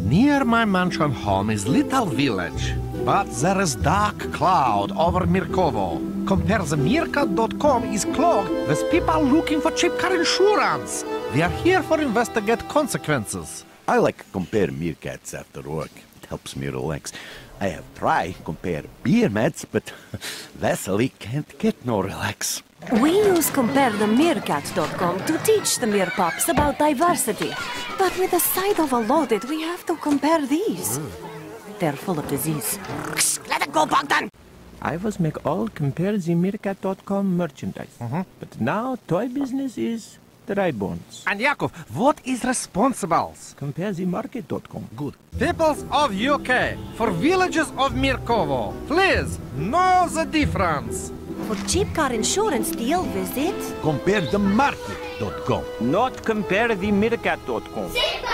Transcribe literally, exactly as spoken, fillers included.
Near my mansion home is little village, but there is dark cloud over Meerkovo. Compare the Meerkat dot com is clogged with people looking for cheap car insurance. We are here for investigate consequences. I like compare meerkats after work. It helps me relax. I have tried compare beer mats, but Vasily can't get no relax. We use compare the meerkat dot com to teach the meerpups about diversity. But with the site overloaded, we have to compare these. Mm. They're full of disease. Let it go, Bogdan! I was make all compare the meerkat dot com merchandise. Mm-hmm. But now toy business is dry bones. And Yakov, what is responsible? Compare the market dot com. Good. Peoples of U K, for villages of Meerkovo, please know the difference. For cheap car insurance deal, visit Compare the market dot com. Not compare the meerkat dot com.